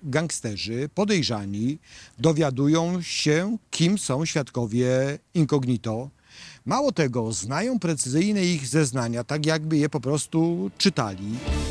gangsterzy podejrzani dowiadują się, kim są świadkowie incognito. Mało tego, znają precyzyjne ich zeznania, tak jakby je po prostu czytali.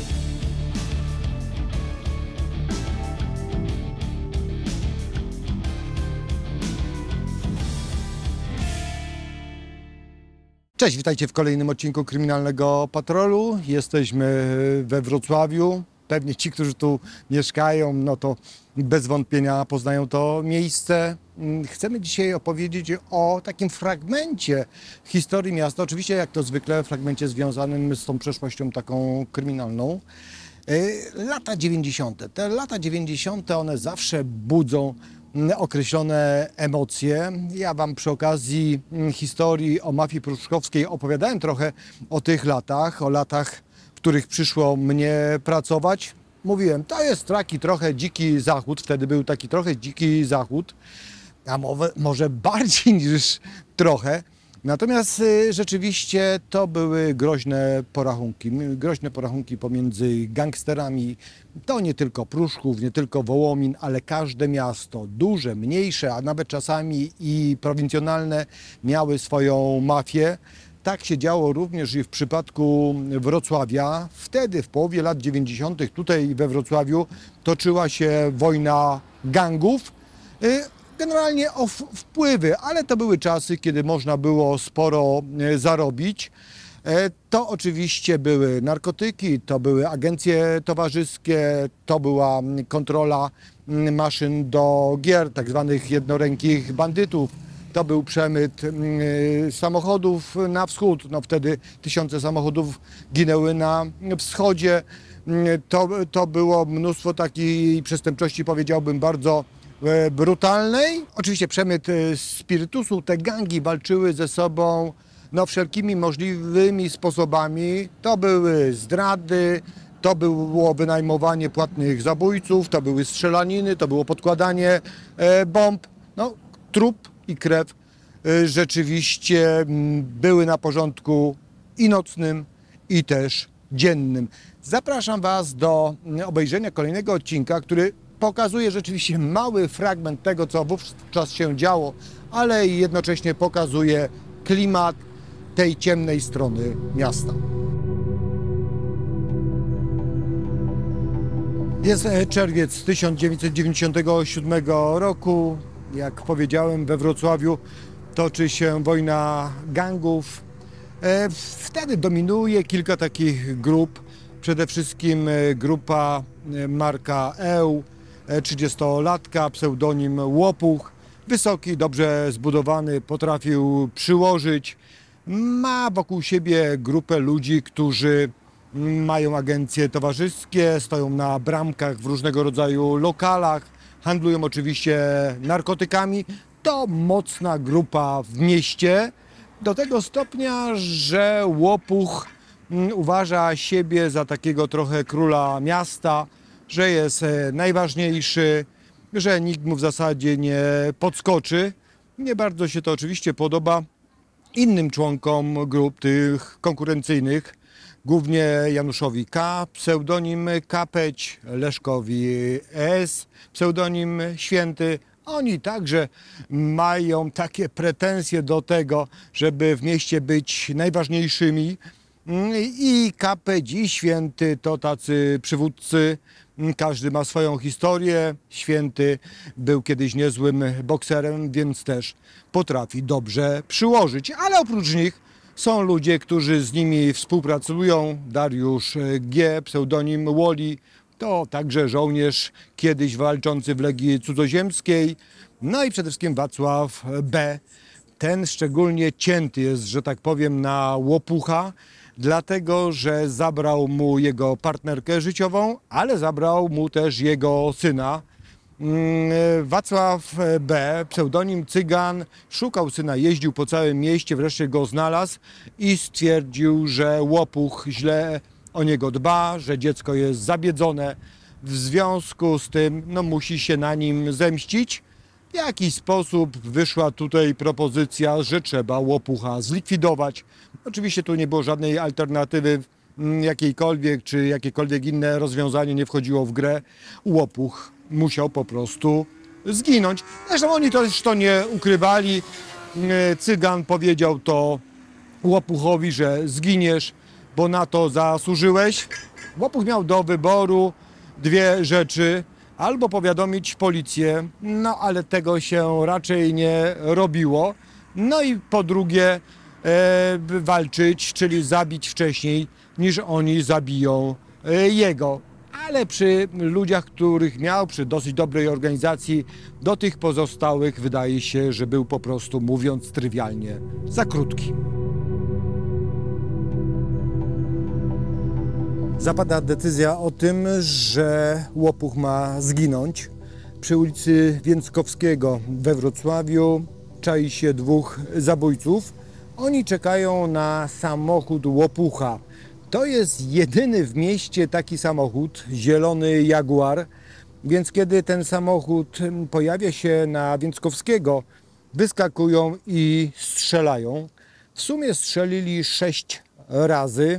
Cześć, witajcie w kolejnym odcinku Kryminalnego Patrolu. Jesteśmy we Wrocławiu. Pewnie ci, którzy tu mieszkają, no to bez wątpienia poznają to miejsce. Chcemy dzisiaj opowiedzieć o takim fragmencie historii miasta. Oczywiście, jak to zwykle, fragmencie związanym z tą przeszłością taką kryminalną. Lata 90. Te lata 90. one zawsze budzą określone emocje. Ja wam przy okazji historii o mafii pruszkowskiej opowiadałem trochę o tych latach, o latach, w których przyszło mnie pracować. Mówiłem, to jest taki trochę dziki zachód, wtedy był taki trochę dziki zachód, a może bardziej niż trochę. Natomiast rzeczywiście to były groźne porachunki pomiędzy gangsterami. To nie tylko Pruszków, nie tylko Wołomin, ale każde miasto, duże, mniejsze, a nawet czasami i prowincjonalne, miały swoją mafię. Tak się działo również i w przypadku Wrocławia. Wtedy, w połowie lat 90. tutaj we Wrocławiu toczyła się wojna gangów. Generalnie o wpływy, ale to były czasy, kiedy można było sporo zarobić. To oczywiście były narkotyki, to były agencje towarzyskie, to była kontrola maszyn do gier, tak zwanych jednorękich bandytów. To był przemyt samochodów na wschód. No wtedy tysiące samochodów ginęły na wschodzie. To było mnóstwo takiej przestępczości, powiedziałbym, bardzo brutalnej. Oczywiście przemyt spirytusu. Te gangi walczyły ze sobą wszelkimi możliwymi sposobami. To były zdrady, to było wynajmowanie płatnych zabójców, to były strzelaniny, to było podkładanie bomb. No, trup i krew rzeczywiście były na porządku i nocnym, i też dziennym. Zapraszam was do obejrzenia kolejnego odcinka, który pokazuje rzeczywiście mały fragment tego, co wówczas się działo, ale jednocześnie pokazuje klimat tej ciemnej strony miasta. Jest czerwiec 1997 roku. Jak powiedziałem, we Wrocławiu toczy się wojna gangów. Wtedy dominuje kilka takich grup. Przede wszystkim grupa Marka Eł, 30-latka, pseudonim Łopuch. Wysoki, dobrze zbudowany, potrafił przyłożyć. Ma wokół siebie grupę ludzi, którzy mają agencje towarzyskie, stoją na bramkach w różnego rodzaju lokalach, handlują oczywiście narkotykami. To mocna grupa w mieście, do tego stopnia, że Łopuch uważa siebie za takiego trochę króla miasta, że jest najważniejszy, że nikt mu w zasadzie nie podskoczy. Nie bardzo się to oczywiście podoba innym członkom grup tych konkurencyjnych, głównie Januszowi K., pseudonim Kapeć, Leszkowi S., pseudonim Święty. Oni także mają takie pretensje do tego, żeby w mieście być najważniejszymi. I Kapeć, i Święty to tacy przywódcy. Każdy ma swoją historię. Święty był kiedyś niezłym bokserem, więc też potrafi dobrze przyłożyć. Ale oprócz nich są ludzie, którzy z nimi współpracują. Dariusz G., pseudonim Woli, to także żołnierz kiedyś walczący w Legii Cudzoziemskiej. No i przede wszystkim Wacław B. Ten szczególnie cięty jest, że tak powiem, na Łopucha, dlatego że zabrał mu jego partnerkę życiową, ale zabrał mu też jego syna. Wacław B., pseudonim Cygan, szukał syna, jeździł po całym mieście, wreszcie go znalazł i stwierdził, że Łopuch źle o niego dba, że dziecko jest zabiedzone. W związku z tym musi się na nim zemścić. W jakiś sposób wyszła tutaj propozycja, że trzeba Łopucha zlikwidować. Oczywiście tu nie było żadnej alternatywy jakiejkolwiek, czy jakiekolwiek inne rozwiązanie nie wchodziło w grę. Łopuch musiał po prostu zginąć. Zresztą oni też to nie ukrywali. Cygan powiedział to Łopuchowi, że zginiesz, bo na to zasłużyłeś. Łopuch miał do wyboru dwie rzeczy. Albo powiadomić policję, no ale tego się raczej nie robiło. No i po drugie walczyć, czyli zabić wcześniej niż oni zabiją jego. Ale przy ludziach, których miał, przy dosyć dobrej organizacji, do tych pozostałych wydaje się, że był po prostu, mówiąc trywialnie, za krótki. Zapada decyzja o tym, że Łopuch ma zginąć. Przy ulicy Więckowskiego we Wrocławiu czai się dwóch zabójców. Oni czekają na samochód Łopucha. To jest jedyny w mieście taki samochód, zielony Jaguar. Więc kiedy ten samochód pojawia się na Więckowskiego, wyskakują i strzelają. W sumie strzelili 6 razy.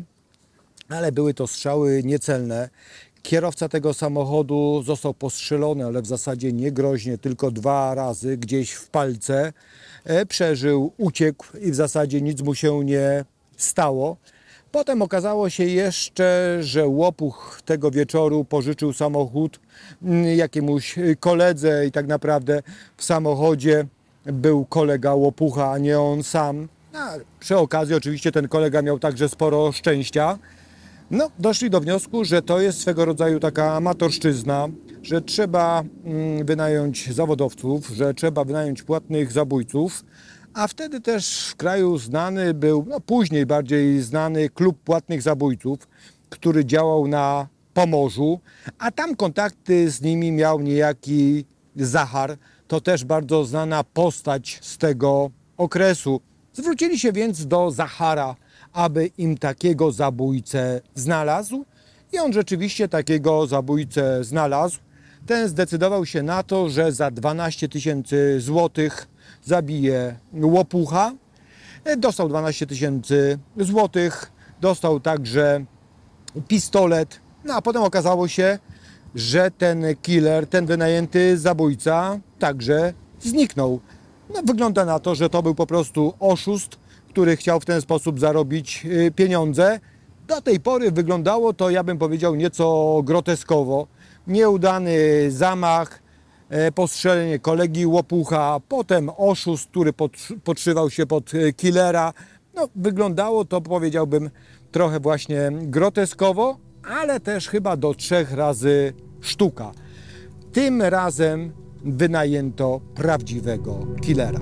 Ale były to strzały niecelne. Kierowca tego samochodu został postrzelony, ale w zasadzie nie groźnie, tylko 2 razy gdzieś w palce. Przeżył, uciekł i w zasadzie nic mu się nie stało. Potem okazało się jeszcze, że Łopuch tego wieczoru pożyczył samochód jakiemuś koledze i tak naprawdę w samochodzie był kolega Łopucha, a nie on sam. Przy okazji oczywiście ten kolega miał także sporo szczęścia. No, doszli do wniosku, że to jest swego rodzaju taka amatorszczyzna, że trzeba wynająć zawodowców, że trzeba wynająć płatnych zabójców, a wtedy też w kraju znany był, no później bardziej znany klub płatnych zabójców, który działał na Pomorzu, a tam kontakty z nimi miał niejaki Zachar, to też bardzo znana postać z tego okresu. Zwrócili się więc do Zachara, aby im takiego zabójcę znalazł i on rzeczywiście takiego zabójcę znalazł. Ten zdecydował się na to, że za 12 000 złotych zabije Łopucha. Dostał 12 000 złotych, dostał także pistolet, no a potem okazało się, że ten killer, ten wynajęty zabójca także zniknął. No, wygląda na to, że to był po prostu oszust, który chciał w ten sposób zarobić pieniądze. Do tej pory wyglądało to, ja bym powiedział, nieco groteskowo. Nieudany zamach, postrzelenie kolegi Łopucha, potem oszust, który podszywał się pod killera. No, wyglądało to, powiedziałbym, trochę właśnie groteskowo, ale też chyba do 3 razy sztuka. Tym razem wynajęto prawdziwego killera.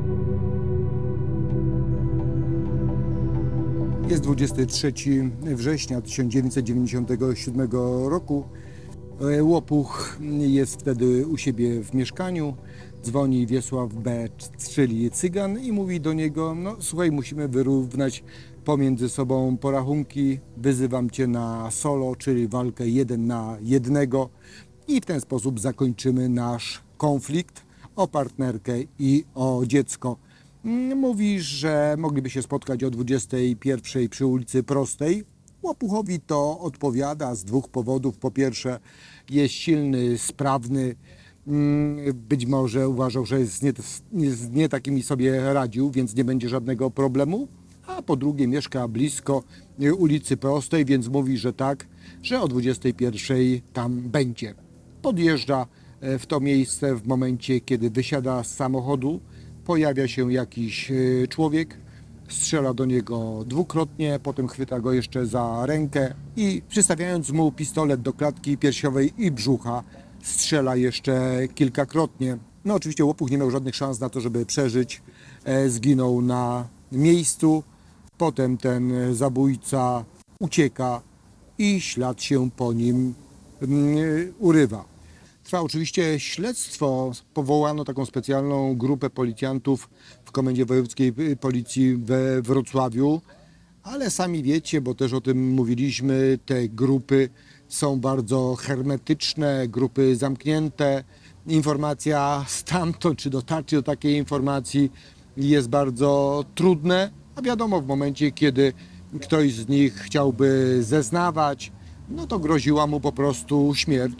Jest 23 września 1997 roku. Łopuch jest wtedy u siebie w mieszkaniu. Dzwoni Wiesław B., czyli Cygan, i mówi do niego: no słuchaj, musimy wyrównać pomiędzy sobą porachunki, wyzywam cię na solo, czyli walkę 1 na 1 i w ten sposób zakończymy nasz konflikt o partnerkę i o dziecko. Mówi, że mogliby się spotkać o 21 przy ulicy Prostej. Łopuchowi to odpowiada z 2 powodów. Po pierwsze, jest silny, sprawny, być może uważał, że z nie takimi sobie radził, więc nie będzie żadnego problemu. A po drugie, mieszka blisko ulicy Prostej, więc mówi, że tak, że o 21 tam będzie. Podjeżdża w to miejsce w momencie, kiedy wysiada z samochodu. Pojawia się jakiś człowiek, strzela do niego 2-krotnie, potem chwyta go jeszcze za rękę i przystawiając mu pistolet do klatki piersiowej i brzucha, strzela jeszcze kilkakrotnie. No oczywiście Łopuch nie miał żadnych szans na to, żeby przeżyć. Zginął na miejscu. Potem ten zabójca ucieka i ślad się po nim urywa. Trwa oczywiście śledztwo. Powołano taką specjalną grupę policjantów w Komendzie Wojewódzkiej Policji we Wrocławiu, ale sami wiecie, bo też o tym mówiliśmy, te grupy są bardzo hermetyczne, grupy zamknięte. Informacja stamtąd, czy dotarcie do takiej informacji jest bardzo trudne, a wiadomo, w momencie, kiedy ktoś z nich chciałby zeznawać, no to groziła mu po prostu śmierć.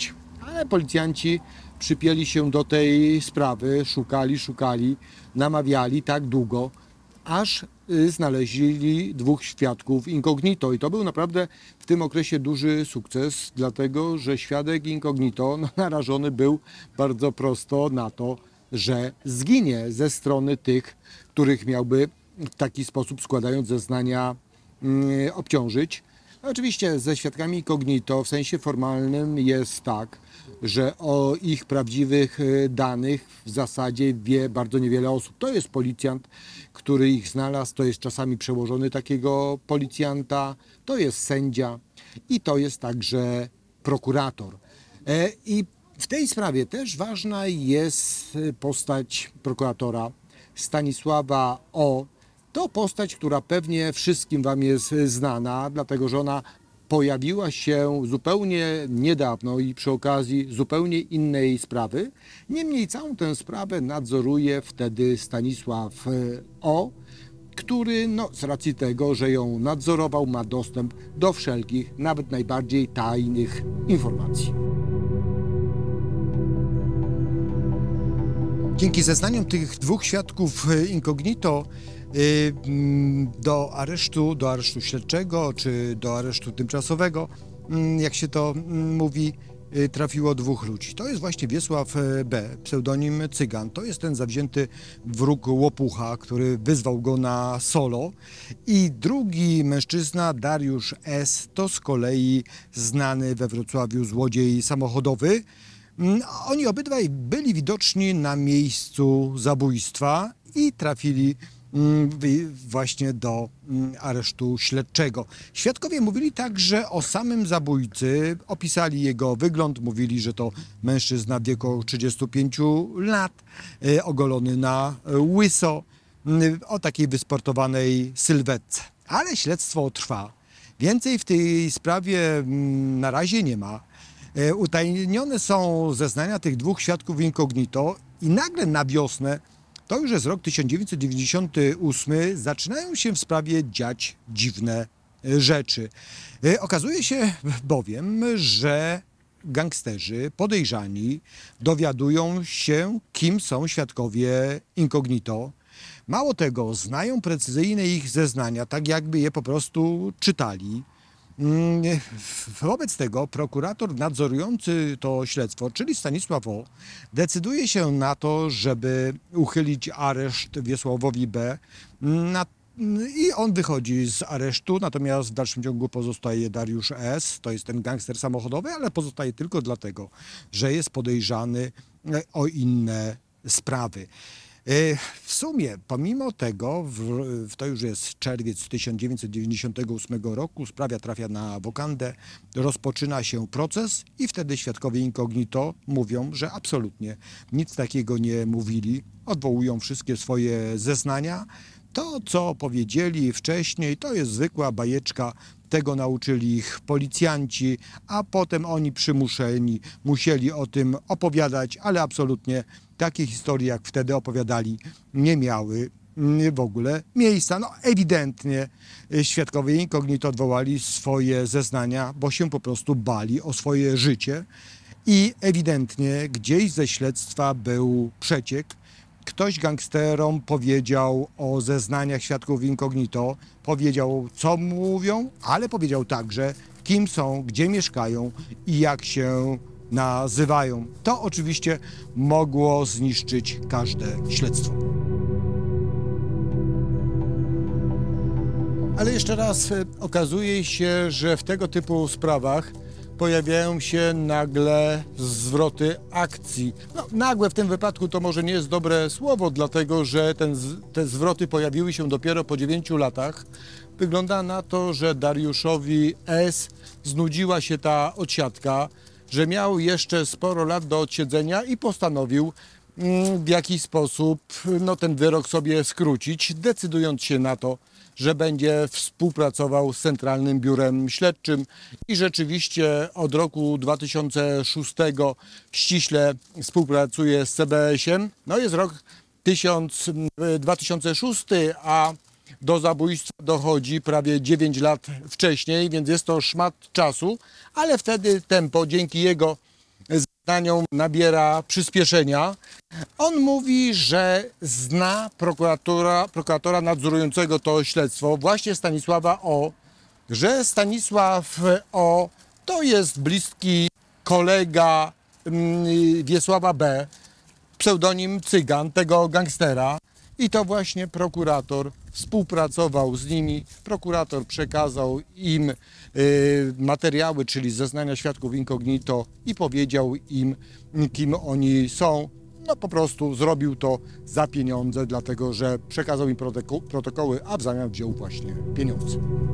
Ale policjanci przypięli się do tej sprawy, szukali, namawiali tak długo, aż znaleźli dwóch świadków incognito. I to był naprawdę w tym okresie duży sukces, dlatego że świadek incognito narażony był bardzo prosto na to, że zginie ze strony tych, których miałby w taki sposób, składając zeznania, obciążyć. Oczywiście ze świadkami incognito w sensie formalnym jest tak, że o ich prawdziwych danych w zasadzie wie bardzo niewiele osób. To jest policjant, który ich znalazł, to jest czasami przełożony takiego policjanta, to jest sędzia i to jest także prokurator. I w tej sprawie też ważna jest postać prokuratora Stanisława O. To postać, która pewnie wszystkim Wam jest znana, dlatego że ona pojawiła się zupełnie niedawno i przy okazji zupełnie innej sprawy. Niemniej całą tę sprawę nadzoruje wtedy Stanisław O., który z racji tego, że ją nadzorował, ma dostęp do wszelkich, nawet najbardziej tajnych informacji. Dzięki zeznaniom tych dwóch świadków incognito do aresztu śledczego czy do aresztu tymczasowego, jak się to mówi, trafiło dwóch ludzi. To jest właśnie Wiesław B., pseudonim Cygan. To jest ten zawzięty wróg Łopucha, który wyzwał go na solo. I drugi mężczyzna, Dariusz S., to z kolei znany we Wrocławiu złodziej samochodowy. Oni obydwaj byli widoczni na miejscu zabójstwa i trafili właśnie do aresztu śledczego. Świadkowie mówili także o samym zabójcy, opisali jego wygląd, mówili, że to mężczyzna w wieku 35 lat, ogolony na łyso, o takiej wysportowanej sylwetce. Ale śledztwo trwa. Więcej w tej sprawie na razie nie ma. Utajnione są zeznania tych dwóch świadków incognito i nagle na wiosnę, to już jest rok 1998, zaczynają się w sprawie dziać dziwne rzeczy. Okazuje się bowiem, że gangsterzy podejrzani dowiadują się, kim są świadkowie incognito. Mało tego, znają precyzyjne ich zeznania, tak jakby je po prostu czytali. Wobec tego prokurator nadzorujący to śledztwo, czyli Stanisław O., decyduje się na to, żeby uchylić areszt Wiesławowi B. I on wychodzi z aresztu, natomiast w dalszym ciągu pozostaje Dariusz S., to jest ten gangster samochodowy, ale pozostaje tylko dlatego, że jest podejrzany o inne sprawy. W sumie, pomimo tego, to już jest czerwiec 1998 roku, sprawa trafia na wokandę, rozpoczyna się proces i wtedy świadkowie incognito mówią, że absolutnie nic takiego nie mówili, odwołują wszystkie swoje zeznania. To, co powiedzieli wcześniej, to jest zwykła bajeczka, tego nauczyli ich policjanci, a potem oni przymuszeni musieli o tym opowiadać, ale absolutnie takie historie, jak wtedy opowiadali, nie miały w ogóle miejsca. Ewidentnie świadkowie incognito odwołali swoje zeznania, bo się po prostu bali o swoje życie i ewidentnie gdzieś ze śledztwa był przeciek. Ktoś gangsterom powiedział o zeznaniach świadków incognito, powiedział, co mówią, ale powiedział także, kim są, gdzie mieszkają i jak się nazywają. To oczywiście mogło zniszczyć każde śledztwo. Ale jeszcze raz okazuje się, że w tego typu sprawach pojawiają się nagle zwroty akcji. Nagłe w tym wypadku to może nie jest dobre słowo, dlatego że te zwroty pojawiły się dopiero po 9 latach. Wygląda na to, że Dariuszowi S. znudziła się ta odsiadka, że miał jeszcze sporo lat do odsiedzenia i postanowił w jakiś sposób ten wyrok sobie skrócić, decydując się na to, że będzie współpracował z Centralnym Biurem Śledczym i rzeczywiście od roku 2006 ściśle współpracuje z CBS-iem. Jest rok 2006, a do zabójstwa dochodzi prawie 9 lat wcześniej, więc jest to szmat czasu, ale wtedy tempo dzięki jego zeznaniom nabiera przyspieszenia. On mówi, że zna prokuratora nadzorującego to śledztwo, właśnie Stanisława O., że Stanisław O. to jest bliski kolega Wiesława B., pseudonim Cygan, tego gangstera. I to właśnie prokurator współpracował z nimi. Prokurator przekazał im materiały, czyli zeznania świadków incognito i powiedział im, kim oni są. No po prostu zrobił to za pieniądze, dlatego że przekazał im protokoły, a w zamian wziął właśnie pieniądze.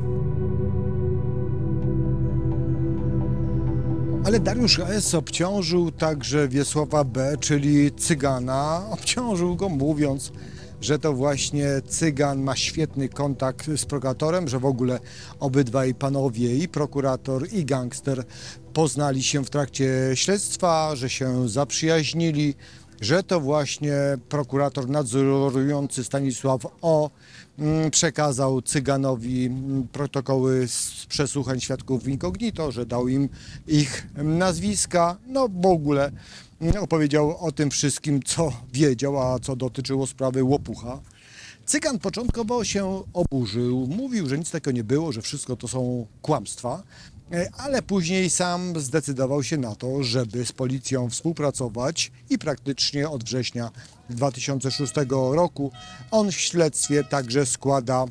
Ale Dariusz S. obciążył także Wiesława B., czyli Cygana. Obciążył go mówiąc, że to właśnie Cygan ma świetny kontakt z prokuratorem, że w ogóle obydwaj panowie, i prokurator, i gangster, poznali się w trakcie śledztwa, że się zaprzyjaźnili, że to właśnie prokurator nadzorujący Stanisław O. przekazał Cyganowi protokoły z przesłuchań świadków incognito, że dał im ich nazwiska, no w ogóle opowiedział o tym wszystkim, co wiedział, a co dotyczyło sprawy Łopucha. Cygan początkowo się oburzył, mówił, że nic takiego nie było, że wszystko to są kłamstwa, ale później sam zdecydował się na to, żeby z policją współpracować i praktycznie od września 2006 roku on w śledztwie także składa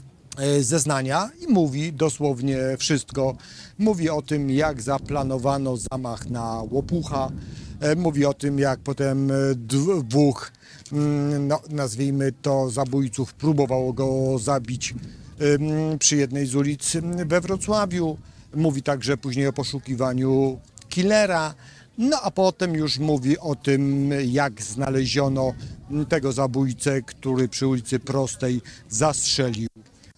zeznania i mówi dosłownie wszystko. Mówi o tym, jak zaplanowano zamach na Łopucha, mówi o tym, jak potem dwóch, no, nazwijmy to, zabójców próbowało go zabić przy jednej z ulic we Wrocławiu. Mówi także później o poszukiwaniu killera, no a potem już mówi o tym, jak znaleziono tego zabójcę, który przy ulicy Prostej zastrzelił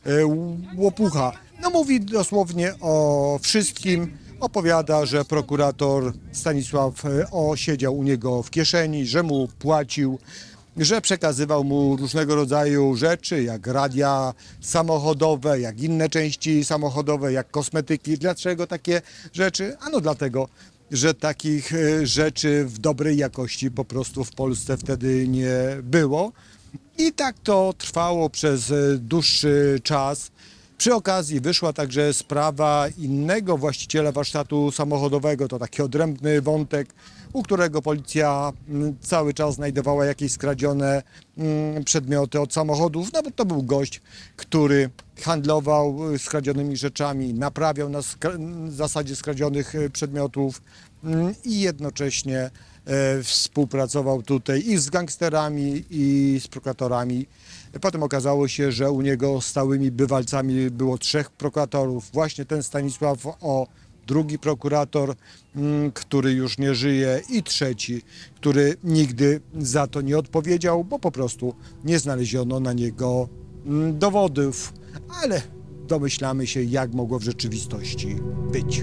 Łopucha. No mówi dosłownie o wszystkim. Opowiada, że prokurator Stanisław O. siedział u niego w kieszeni, że mu płacił, że przekazywał mu różnego rodzaju rzeczy, jak radia samochodowe, jak inne części samochodowe, jak kosmetyki. Dlaczego takie rzeczy? Ano dlatego, że takich rzeczy w dobrej jakości po prostu w Polsce wtedy nie było. I tak to trwało przez dłuższy czas. Przy okazji wyszła także sprawa innego właściciela warsztatu samochodowego, to taki odrębny wątek, u którego policja cały czas znajdowała jakieś skradzione przedmioty od samochodów. Nawet to był gość, który handlował skradzionymi rzeczami, naprawiał na zasadzie skradzionych przedmiotów i jednocześnie współpracował tutaj i z gangsterami, i z prokuratorami. Potem okazało się, że u niego stałymi bywalcami było 3 prokuratorów. Właśnie ten Stanisław O., drugi prokurator, który już nie żyje, i trzeci, który nigdy za to nie odpowiedział, bo po prostu nie znaleziono na niego dowodów. Ale domyślamy się, jak mogło w rzeczywistości być.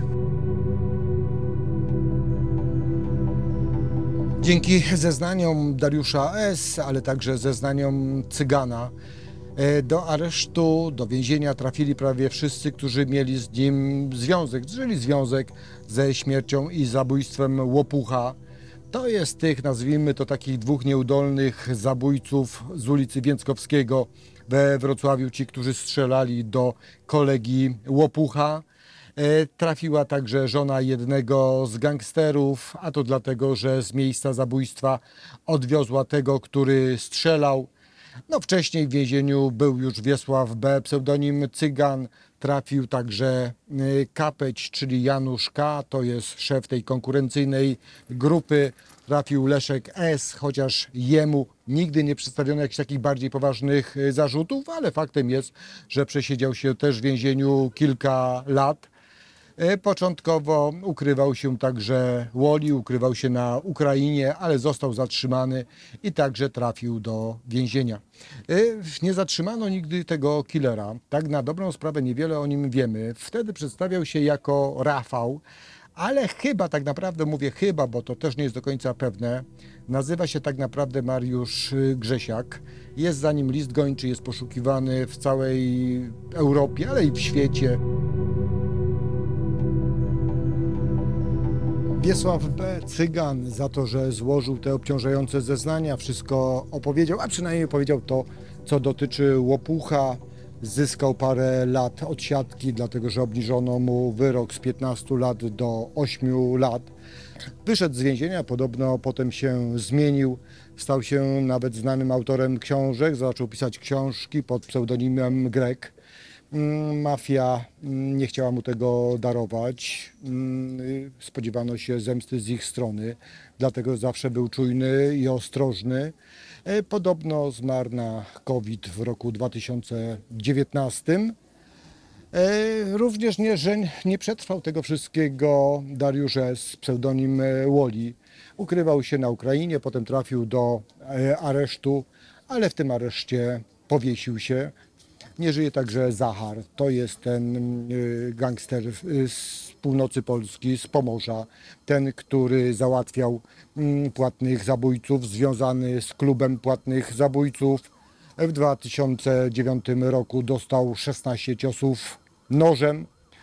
Dzięki zeznaniom Dariusza S., ale także zeznaniom Cygana, do aresztu, do więzienia trafili prawie wszyscy, którzy mieli z nim związek, czyli związek ze śmiercią i zabójstwem Łopucha. To jest tych, nazwijmy to, takich 2 nieudolnych zabójców z ulicy Więckowskiego we Wrocławiu, ci, którzy strzelali do kolegi Łopucha. Trafiła także żona jednego z gangsterów, a to dlatego, że z miejsca zabójstwa odwiozła tego, który strzelał. No, wcześniej w więzieniu był już Wiesław B., pseudonim Cygan. Trafił także Kapeć, czyli Janusz K., to jest szef tej konkurencyjnej grupy. Trafił Leszek S., chociaż jemu nigdy nie przedstawiono jakichś takich bardziej poważnych zarzutów, ale faktem jest, że przesiedział się też w więzieniu kilka lat. Początkowo ukrywał się także w Łodzi, ukrywał się na Ukrainie, ale został zatrzymany i także trafił do więzienia. Nie zatrzymano nigdy tego killera. Tak na dobrą sprawę niewiele o nim wiemy. Wtedy przedstawiał się jako Rafał, ale chyba, tak naprawdę mówię chyba, bo to też nie jest do końca pewne, nazywa się tak naprawdę Mariusz Grzesiak. Jest za nim list gończy, jest poszukiwany w całej Europie, ale i w świecie. Wiesław B. Cygan za to, że złożył te obciążające zeznania, wszystko opowiedział, a przynajmniej powiedział to, co dotyczy Łopucha. Zyskał parę lat odsiadki, dlatego że obniżono mu wyrok z 15 lat do 8 lat. Wyszedł z więzienia, podobno potem się zmienił, stał się nawet znanym autorem książek, zaczął pisać książki pod pseudonimem Grek. Mafia nie chciała mu tego darować, spodziewano się zemsty z ich strony, dlatego zawsze był czujny i ostrożny. Podobno zmarł na COVID w roku 2019. Również nie przetrwał tego wszystkiego Dariusz S., pseudonim Woli. Ukrywał się na Ukrainie, potem trafił do aresztu, ale w tym areszcie powiesił się. Nie żyje także Zachar, to jest ten gangster z północy Polski, z Pomorza, ten, który załatwiał płatnych zabójców, związany z klubem płatnych zabójców. W 2009 roku dostał 16 ciosów nożem.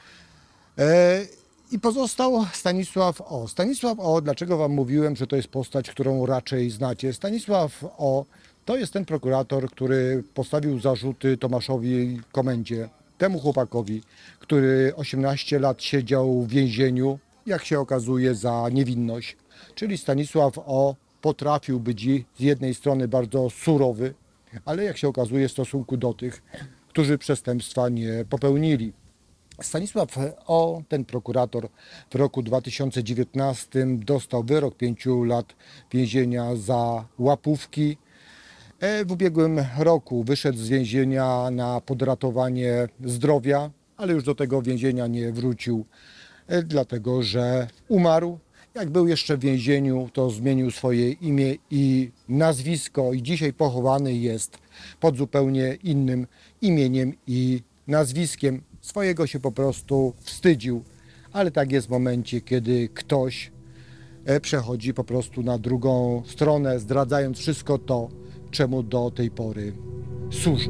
I pozostał Stanisław O. Stanisław O., dlaczego wam mówiłem, że to jest postać, którą raczej znacie? Stanisław O. to jest ten prokurator, który postawił zarzuty Tomaszowi Komendzie, temu chłopakowi, który 18 lat siedział w więzieniu, jak się okazuje, za niewinność. Czyli Stanisław O. potrafił być z jednej strony bardzo surowy, ale jak się okazuje w stosunku do tych, którzy przestępstwa nie popełnili. Stanisław O., ten prokurator, w roku 2019 dostał wyrok 5 lat więzienia za łapówki. W ubiegłym roku wyszedł z więzienia na podratowanie zdrowia, ale już do tego więzienia nie wrócił, dlatego że umarł. Jak był jeszcze w więzieniu, to zmienił swoje imię i nazwisko i dzisiaj pochowany jest pod zupełnie innym imieniem i nazwiskiem. Swojego się po prostu wstydził, ale tak jest w momencie, kiedy ktoś przechodzi po prostu na drugą stronę, zdradzając wszystko to, czemu do tej pory służył.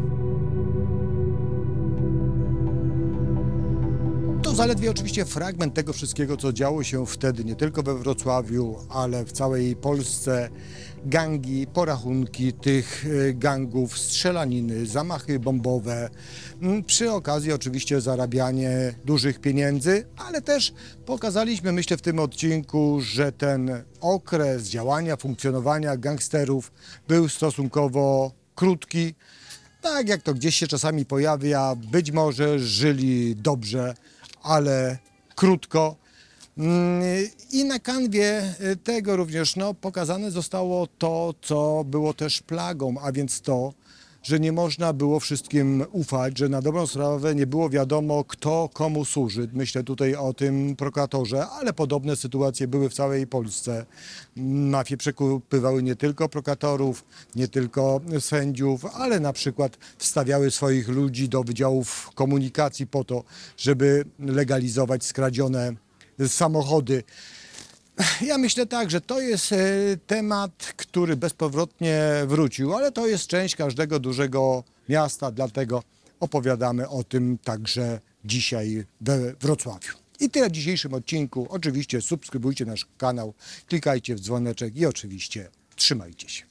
To zaledwie oczywiście fragment tego wszystkiego, co działo się wtedy, nie tylko we Wrocławiu, ale w całej Polsce. Gangi, porachunki tych gangów, strzelaniny, zamachy bombowe. Przy okazji oczywiście zarabianie dużych pieniędzy, ale też pokazaliśmy, myślę, w tym odcinku, że ten okres działania, funkcjonowania gangsterów był stosunkowo krótki. Tak jak to gdzieś się czasami pojawia, być może żyli dobrze, ale krótko. I na kanwie tego również pokazane zostało to, co było też plagą, a więc to, że nie można było wszystkim ufać, że na dobrą sprawę nie było wiadomo, kto komu służy. Myślę tutaj o tym prokuratorze, ale podobne sytuacje były w całej Polsce. Mafie przekupywały nie tylko prokuratorów, nie tylko sędziów, ale na przykład wstawiały swoich ludzi do wydziałów komunikacji po to, żeby legalizować skradzione samochody. Ja myślę tak, że to jest temat, który bezpowrotnie wrócił, ale to jest część każdego dużego miasta, dlatego opowiadamy o tym także dzisiaj we Wrocławiu. I tyle w dzisiejszym odcinku. Oczywiście subskrybujcie nasz kanał, klikajcie w dzwoneczek i oczywiście trzymajcie się.